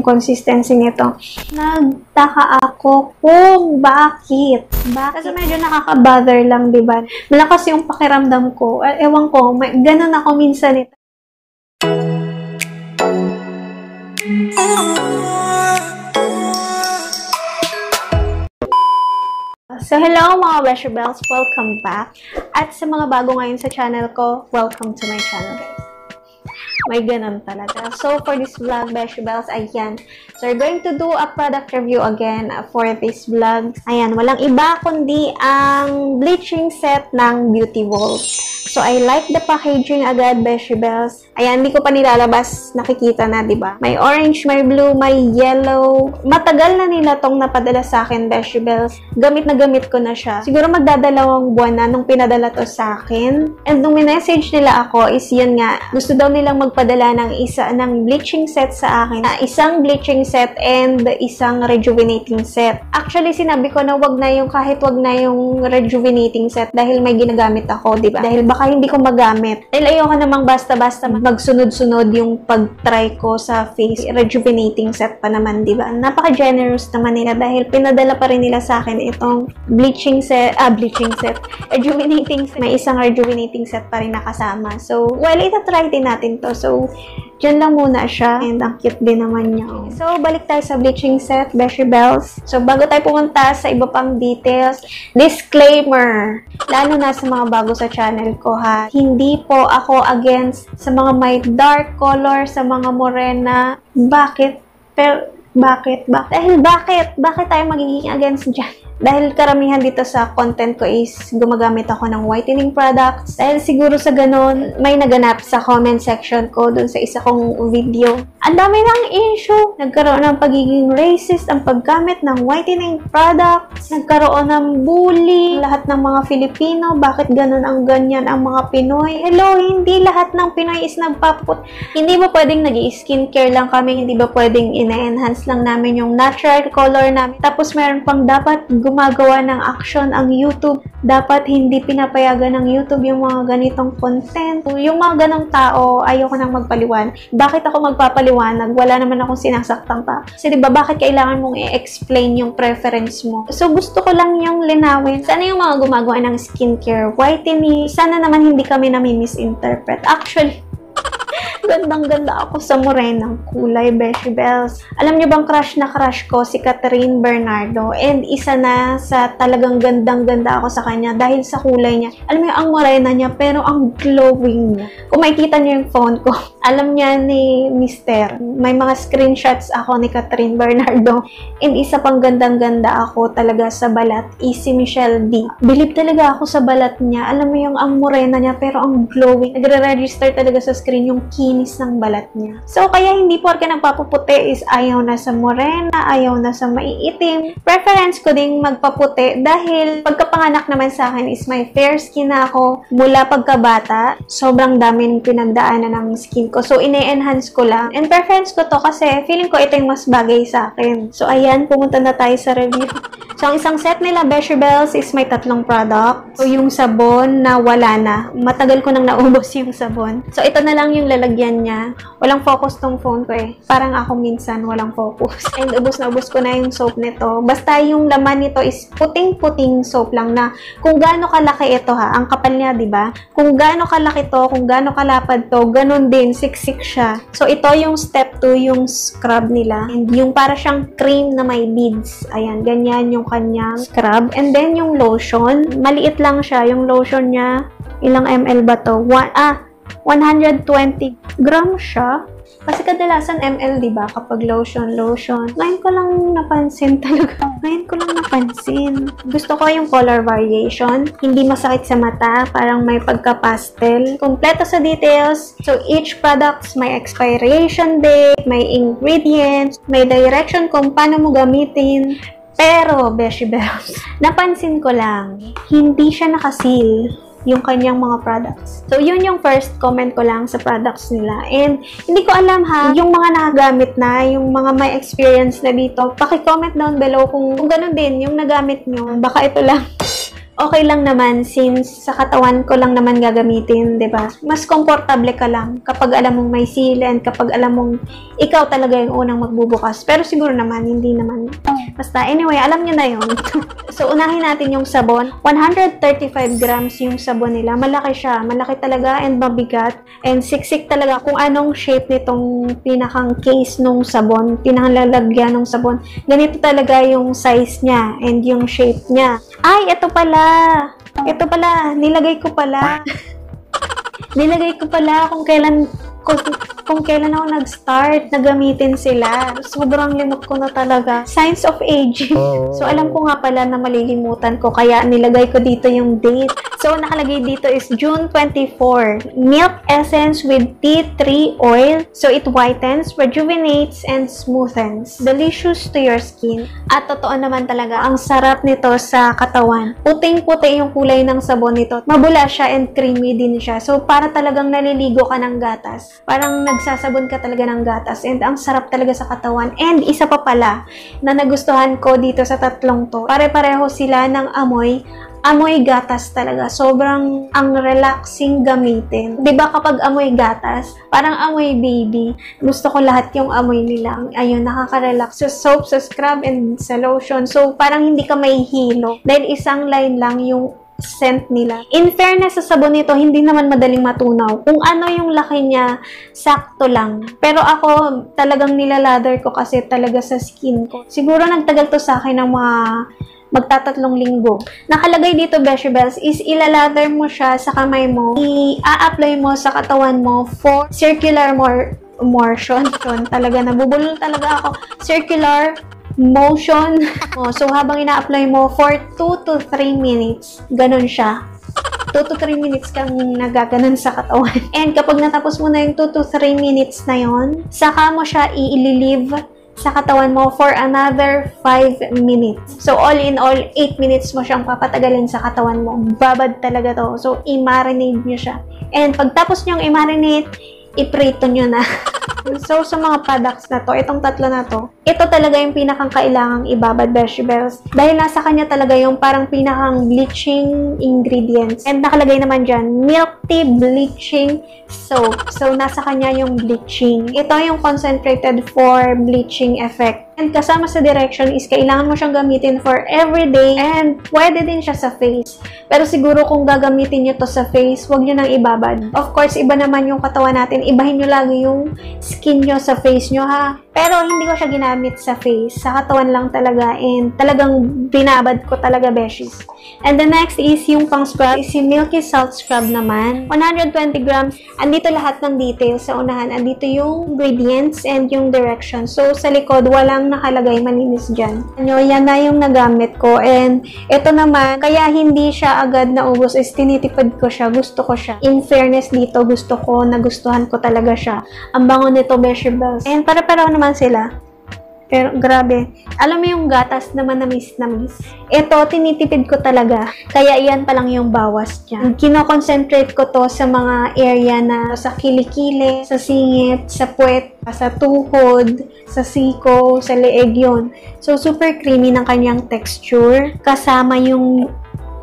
consistency nito. Nagtaka ako kung bakit. Kasi medyo nakaka-bother lang, diba? Malakas yung pakiramdam ko. Ewan ko, ganun ako minsan ito. So, hello mga Beshi Bells! Welcome back! At sa mga bago ngayon sa channel ko, welcome to my channel, guys. May ganun talaga. So, for this vlog, Beshi Bells, ayan. So, we're going to do a product review again for this vlog. Ayan, walang iba kundi ang bleaching set ng Beauty Vault. So, I like the packaging agad, Beshi Bells. Ayan, hindi ko pa nilalabas. Nakikita na, diba? May orange, may blue, may yellow. Matagal na nila tong napadala sa akin, Beshi Bells. Gamit na gamit ko na siya. Siguro magdadalawang buwan na nung pinadala to sa akin. And nung minessage nila ako is yun nga, gusto daw nilang magpadala ng bleaching set sa akin. Isang bleaching set and isang rejuvenating set. Actually, sinabi ko na kahit wag na yung rejuvenating set dahil may ginagamit ako, diba? Dahil baka hindi ko magamit. Dahil ayoko namang basta-basta magsunod-sunod yung pag-try ko sa face. Rejuvenating set pa naman, diba? Napaka-generous naman nila dahil pinadala pa rin nila sa akin itong bleaching set. Rejuvenating set. May isang rejuvenating set pa rin nakasama. So, well, itatry din natin to. So, dyan lang muna siya. And ang cute din naman niya. So, balik tayo sa bleaching set, Beshi Bells. So, bago tayo pumunta sa iba pang details, disclaimer, lalo na sa mga bago sa channel ko ha, hindi po ako against sa mga may dark color, sa mga morena. Bakit? Pero, bakit? Dahil bakit? Bakit tayo magiging against dyan? Dahil karamihan dito sa content ko is gumagamit ako ng whitening products. Dahil siguro sa ganun, may naganap sa comment section ko dun sa isa kong video. Ang dami ng issue. Nagkaroon ng pagiging racist ang paggamit ng whitening products. Nagkaroon ng bully. Lahat ng mga Filipino, bakit ganun ang ganyan ang mga Pinoy? Hello, hindi lahat ng Pinoy is Hindi ba pwedeng nag-i-skincare lang kami? Hindi ba pwedeng ina-enhance lang namin yung natural color namin? Tapos meron pang dapat gumagawa ng action ang YouTube. Dapat hindi pinapayagan ng YouTube yung mga ganitong content. Yung mga ganong tao, ayoko nang magpaliwan. Bakit ako magpapaliwanag? Wala naman akong sinasaktan pa. Kasi diba, bakit kailangan mong i-explain yung preference mo? So, gusto ko lang yung linawin. Sana yung mga gumagawa ng skincare, whitening, sana naman hindi kami nami-misinterpret. Actually, gandang-ganda ako sa morenang kulay, Beshi Bells. Alam niyo bang crush na crush ko si Catherine Bernardo? And isa na sa talagang gandang-ganda ako sa kanya dahil sa kulay niya. Alam mo ang morena niya pero ang glowing niya. Kung makikita niyo yung phone ko, alam niya ni Mister. May mga screenshots ako ni Catherine Bernardo. And isa pang gandang-ganda ako talaga sa balat is si Michelle D. Bilib talaga ako sa balat niya. Alam mo yung ang morena niya pero ang glowing. Nagre-register talaga sa screen yung kinis ng balat niya. So, kaya hindi porke nagpapuputi is ayaw na sa morena, ayaw na sa maiitim. Preference ko ding magpaputi dahil pagkapanganak naman sa akin is may fair skin na ako mula pagkabata. Sobrang daming pinagdaanan ng skin ko. So, ine-enhance ko lang. And preference ko to kasi feeling ko ito yung mas bagay sa akin. So, ayan, pumunta na tayo sa review. So, ang isang set nila, Beshi Bells, is may 3 product. So, yung sabon na wala na. Matagal ko nang naubos yung sabon. So, ito na lang yung lalagyan niya. Walang focus tong phone ko eh. Parang ako minsan walang focus. And ubos na ubos ko na yung soap nito. Basta yung laman nito is puting-puting soap lang na kung gaano kalaki ito ha. Ang kapal niya, diba? Kung gaano kalaki to, kung gaano kalapad to, ganun din, siksik siya. So, ito yung step 2, yung scrub nila. And yung para siyang cream na may beads. Ayan, ganyan yung kanyang scrub. And then yung lotion, maliit lang siya. Yung lotion niya, ilang ml ba to? 120 grams siya. Kasi kadalasan ml, diba? Kapag lotion. Ngayon ko lang napansin talaga. Gusto ko yung color variation. Hindi masakit sa mata. Parang may pagka-pastel. Kompleto sa details. So, each products may expiration date, may ingredients, may direction kung paano mo gamitin. Pero, Beshi Bells, napansin ko lang, hindi siya nakaseal yung kanyang mga products. So, yun yung first comment ko lang sa products nila. And, hindi ko alam ha, yung mga nakagamit na, yung mga may experience na dito, paki-comment down below kung ganun din yung nagamit nyo. Baka ito lang. okay lang naman since sa katawan ko lang naman gagamitin, 'di ba? Mas komportable ka lang kapag alam mong may sealant, kapag alam mong ikaw talaga yung unang magbubukas. Pero siguro naman, hindi naman. Basta, anyway, alam nyo na yun. So, unahin natin yung sabon. 135 grams yung sabon nila. Malaki siya. Malaki talaga and mabigat. And siksik talaga kung anong shape nitong pinakang case nung sabon. Pinakang lalagyan ng sabon. Ganito talaga yung size niya and yung shape niya. Ay, ito pala. Ito pala. Nilagay ko pala. Nilagay ko pala kung kailan ako nag-start na gamitin sila. Sobrang limot ko na talaga. Signs of aging. So, alam ko nga pala na malilimutan ko, kaya nilagay ko dito yung date. So, nakalagay dito is June 24. Milk essence with tea tree oil. So, it whitens, rejuvenates, and smoothens. Delicious to your skin. At totoo naman talaga, ang sarap nito sa katawan. Puting-puti yung kulay ng sabon nito. Mabula siya and creamy din siya. So, para talagang naliligo ka ng gatas. Parang nagsasabon ka talaga ng gatas. And ang sarap talaga sa katawan. And isa pa pala na nagustuhan ko dito sa tatlong to. Pare-pareho sila ng amoy gatas talaga. Sobrang ang relaxing gamitin. 'Di ba kapag amoy gatas, parang amoy baby. Gusto ko lahat yung amoy nila. Ayun, nakaka-relax. Sa soap, sa scrub, and sa lotion. So, parang hindi ka mahihilo. Dahil isang line lang yung scent nila. In fairness sa sabon nito, hindi naman madaling matunaw. Kung ano yung laki niya, sakto lang. Pero ako, talagang nilalather ko kasi talaga sa skin ko. Siguro nagtagal to sa akin ng mga magtatatlong linggo. Nakalagay dito, Beshi Bells, is ilalather mo siya sa kamay mo. I-a-apply mo sa katawan mo for circular motion. Talaga, nabubulol talaga ako. Circular motion. So, habang ina-apply mo for 2 to 3 minutes, ganun siya. 2 to 3 minutes kang nagaganon sa katawan. And kapag natapos mo na yung 2 to 3 minutes na yon, saka mo siya i-leave sa katawan mo for another 5 minutes. So, all in all, 8 minutes mo siyang papatagalin sa katawan mo. Babad talaga to. So, i-marinate nyo siya. And pagtapos nyong i-marinate, i-prito nyo na. So, sa mga products na to, itong tatlo na to, ito talaga yung pinakang kailangang ibabad, Beshi Bells. Dahil nasa kanya talaga yung parang pinakang bleaching ingredients. And nakalagay naman dyan, milk tea bleaching soap. So, nasa kanya yung bleaching. Ito yung concentrated for bleaching effect. And kasama sa direction is kailangan mo siyang gamitin for everyday and pwede din siya sa face. Pero siguro kung gagamitin nyo to sa face, huwag nyo nang ibabad. Of course, iba naman yung katawan natin. Ibahin nyo lagi yung skin nyo sa face nyo, ha? Pero hindi ko siya ginamit sa face. Sa katawan lang talaga. And talagang binabad ko talaga, beshies. And the next is yung pang scrub. Is yung Milky Salt Scrub naman. 120 grams. Andito lahat ng details sa unahan. Andito yung ingredients and yung direction. So, sa likod, walang nakalagay, malinis dyan. Yan na yung nagamit ko. And ito naman, kaya hindi siya agad naubos is tinitipid ko siya. Gusto ko siya. In fairness dito, gusto ko, nagustuhan ko talaga siya. Ang bango nito, Beshi Bells. And para-para naman sila. Pero grabe. Alam mo yung gatas naman na miss. Ito, tinitipid ko talaga. Kaya iyan pa lang yung bawas niya. Kino-concentrate ko to sa mga area na sa kilikili, sa singit, sa puwet, sa tuhod, sa siko, sa leeg yun. So, super creamy ng kanyang texture. Kasama yung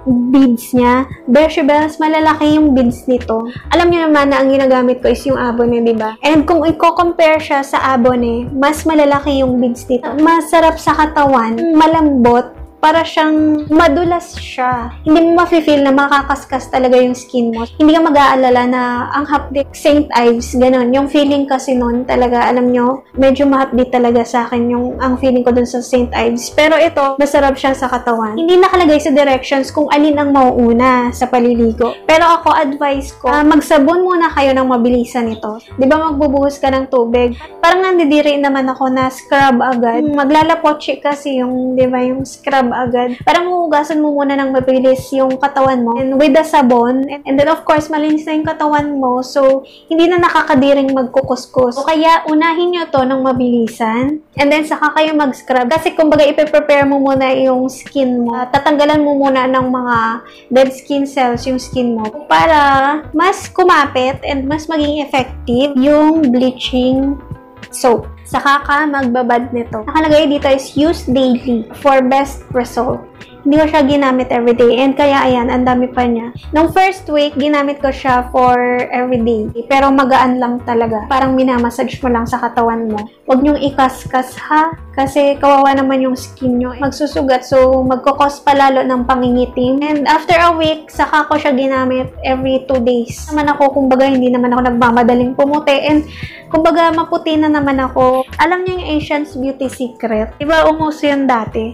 beads niya. Beshi Bells, malalaki yung beads nito. Alam niyo naman na ang ginagamit ko is yung Abone, di ba? And kung i-compare siya sa Abone, mas malalaki yung beads nito. Masarap sa katawan, malambot, para siyang madulas siya. Hindi mo mafe-feel na makakaskas talaga yung skin mo. Hindi ka mag-aalala na ang hapdik St. Ives, ganun. Yung feeling kasi nun talaga, alam nyo, medyo mahapdi talaga sa akin yung ang feeling ko dun sa St. Ives. Pero ito, masarap siya sa katawan. Hindi nakalagay sa directions kung alin ang mauuna sa paliligo. Pero ako, advice ko, magsabon muna kayo ng mabilisan ito. Di ba magbubuhos ka ng tubig? Parang nandidiri naman ako na scrub agad. Maglalapotche kasi yung, di ba, yung scrub agad. Parang huhugasan mo muna ng mabilis yung katawan mo. And with the sabon, and then of course, malinis na yung katawan mo. So, hindi na nakakadiring magkukuskus. So, kaya unahin nyo to ng mabilisan. And then, saka kayo mag-scrub. Kasi kumbaga, ipe-prepare mo muna yung skin mo. Tatanggalan mo muna ng mga dead skin cells yung skin mo para mas kumapit and mas maging effective yung bleaching soap. Saka ka magbabad nito. Nakalagay dito is use daily for best result. Hindi ko siya ginamit everyday. And kaya, ayan, ang dami pa niya. Nung first week, ginamit ko siya for everyday. Pero magaan lang talaga. Parang minamassage mo lang sa katawan mo. Huwag niyong ikaskas ha. Kasi kawawa naman yung skin nyo. Magsusugat. So, magkukos pa lalo ng pangingitim. And after a week, saka ko siya ginamit every 2 days. Naman ako, kumbaga, hindi naman ako nagmamadaling pumuti. And, kumbaga, maputi na naman ako. Alam niyo yung Asian's Beauty Secret? Diba, umuso yun dati?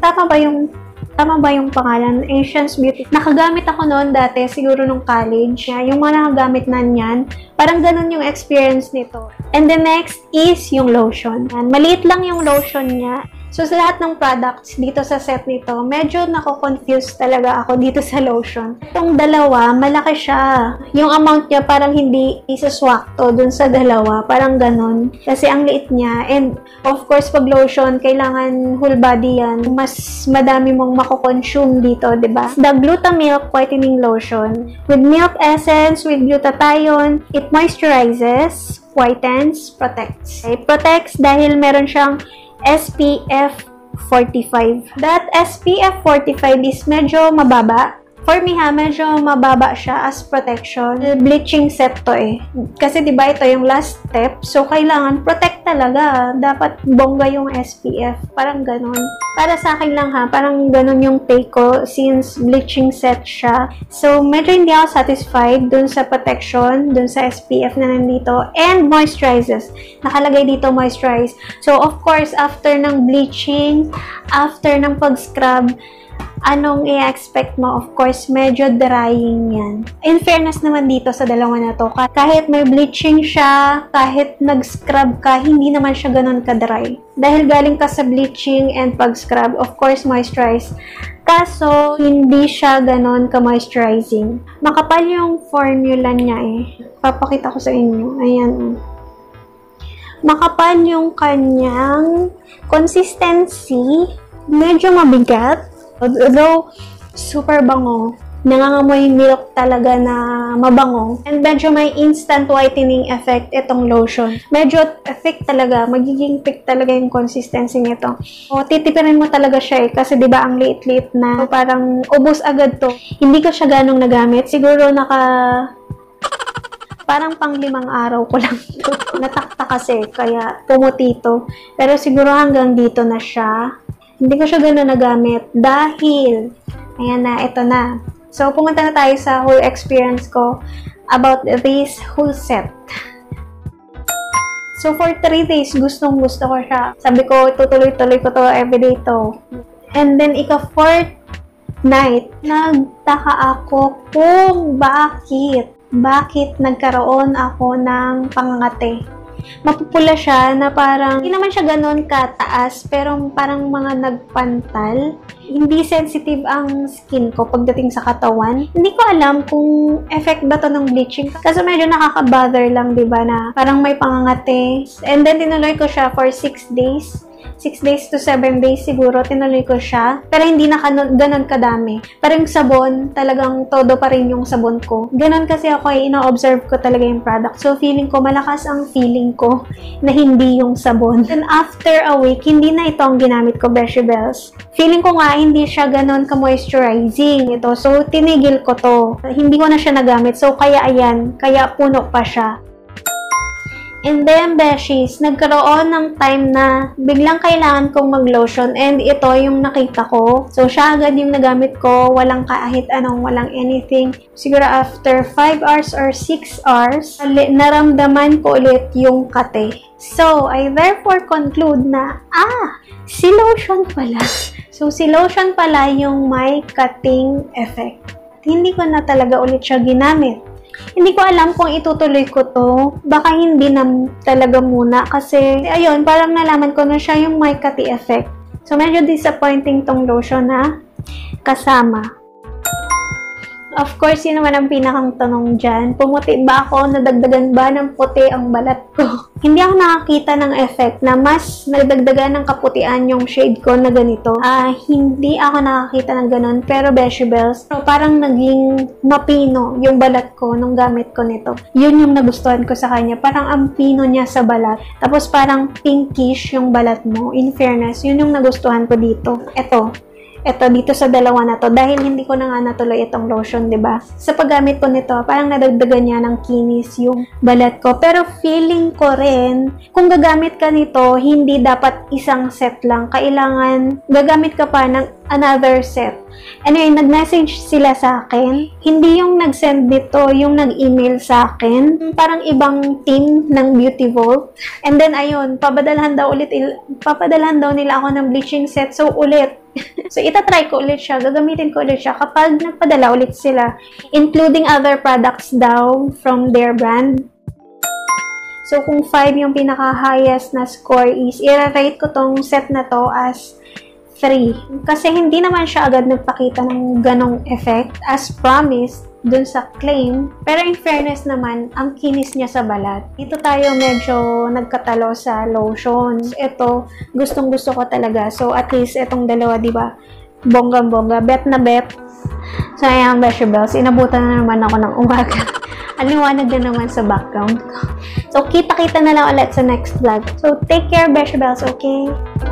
Tama ba yung pangalan? Asian's Beauty. Nakagamit ako noon dati, siguro nung college. Yung mga nakagamit na niyan, parang ganun yung experience nito. And the next is yung lotion. Maliit lang yung lotion niya. So, sa lahat ng products dito sa set nito, medyo nako-confuse talaga ako dito sa lotion. Itong dalawa, malaki siya. Yung amount niya parang hindi isaswakto dun sa dalawa. Parang ganun. Kasi ang liit niya. And, of course, pag lotion, kailangan whole body yan. Mas madami mong mako-consume dito, diba? The Glutamilk Whitening Lotion with milk essence, with glutathione, it moisturizes, whitens, protects. It protects dahil meron siyang SPF 45. That SPF 45 is medyo mababa. For me ha, medyo mababa siya as protection. Bleaching set to eh. Kasi diba ito yung last step. So, kailangan protect talaga. Dapat bongga yung SPF. Parang ganun. Para sa akin lang ha, parang ganun yung take ko since bleaching set siya. So, medyo hindi ako satisfied dun sa protection, dun sa SPF na nandito. And moisturizes. Nakalagay dito moisturize. So, of course, after ng bleaching, after ng pag-scrub, anong i-expect mo? Of course, medyo drying yan. In fairness naman dito sa dalawa na to, kahit may bleaching siya, kahit nag-scrub ka, hindi naman siya ganun ka-dry. Dahil galing ka sa bleaching and pag-scrub, of course, moisturize. Kaso, hindi siya ganun ka-moisturizing. Makapal yung formula niya eh. Papakita ko sa inyo. Ayan. Makapal yung kanyang consistency. Medyo mabigat. Although, super bango. Nangangamoy milk talaga na mabango. And medyo may instant whitening effect itong lotion. Medyo thick talaga. Magiging thick talaga yung consistency nito. O, titipirin mo talaga siya eh. Kasi diba ang liit-liit na. So, parang ubos agad to. Hindi ko siya ganong nagamit. Siguro parang pang 5 araw ko lang ito. Natakta kasi. Kaya pumuti ito. Pero siguro hanggang dito na siya. Hindi ko siya gano'n nagamit dahil, ayan na, ito na. So, pumunta na tayo sa whole experience ko about this whole set. So, for 3 days, gustong-gusto ko siya. Sabi ko, tutuloy-tuloy ko to, everyday to. And then, ika-4th night, nagtaka ako kung bakit nagkaroon ako ng pangangate. Mapupula siya na parang, hindi naman siya ganun kataas, pero parang mga nagpantal. Hindi sensitive ang skin ko pagdating sa katawan. Hindi ko alam kung effect ba to ng bleaching. Kasi medyo nakaka-bother lang, diba, na parang may pangangate. And then, tinuloy ko siya for 6 days. 6 days to 7 days siguro, tinuloy ko siya. Pero hindi na ganun kadami. Pero yung sabon, talagang todo pa rin yung sabon ko. Ganun kasi ako ay ina-observe ko talaga yung product. So, feeling ko, malakas ang feeling ko na hindi yung sabon. And after a week, hindi na ito ang ginamit ko, Beshi Bells. Feeling ko nga, hindi siya ganun ka-moisturizing ito. So, tinigil ko to. Hindi ko na siya nagamit. So, kaya ayan, kaya puno pa siya. And then, Beshies, nagkaroon ng time na biglang kailangan kong mag-lotion and ito yung nakita ko. So, siya agad yung nagamit ko. Walang kahit anong, walang anything. Siguro after 5 hours or 6 hours, naramdaman ko ulit yung kate. So, I therefore conclude na, si lotion pala. So, si lotion pala yung may cutting effect. Hindi ko na talaga ulit siya ginamit. Hindi ko alam kung itutuloy ko to. Baka hindi na talaga muna. Kasi, ayun, parang nalaman ko na siya yung may cutting effect. So, medyo disappointing tong lotion na kasama. Of course, yun naman ang pinakang tanong dyan. Pumuti ba ako? Nadagdagan ba ng puti ang balat ko? Hindi ako nakakita ng effect na mas nadagdagan ng kaputian yung shade ko na ganito. Hindi ako nakakita ng ganun. Pero, Beshi Bells, so, parang naging mapino yung balat ko nung gamit ko nito. Yun yung nagustuhan ko sa kanya. Parang ang pino niya sa balat. Tapos, parang pinkish yung balat mo. In fairness, yun yung nagustuhan ko dito. Ito. Ito, dito sa dalawa na to, dahil hindi ko na nga natuloy itong lotion, di ba? Sa paggamit ko nito, parang nadagdagan niya ng kinis yung balat ko. Pero feeling ko rin, kung gagamit ka nito, hindi dapat isang set lang. Kailangan gagamit ka pa ng another set. Anyway, nag-message sila sa akin. Hindi yung nag-send nito, yung nag-email sa akin. Parang ibang team ng Beauty Vault. And then, ayun, papadalhan daw nila ako ng bleaching set. So, ulit. So, itatry ko ulit siya. Gagamitin ko ulit siya kapag nagpadala ulit sila. Including other products daw from their brand. So, kung 5 yung pinaka-highest na score is, i-rate ko tong set na to as 3. Kasi hindi naman siya agad nagpakita ng ganong effect as promised dun sa claim. Pero in fairness naman, ang kinis niya sa balat. Dito tayo medyo nagkatalo sa lotions. Ito, gustong-gusto ko talaga. So, at least itong dalawa, di ba? Bonggang-bongga. Bet na bet. So, ayan, Beshi Bells. Inabutan na naman ako ng umaga. Aliwanag na naman sa background ko. So, kita-kita na lang ulit sa next vlog. So, take care, Beshi Bells, okay?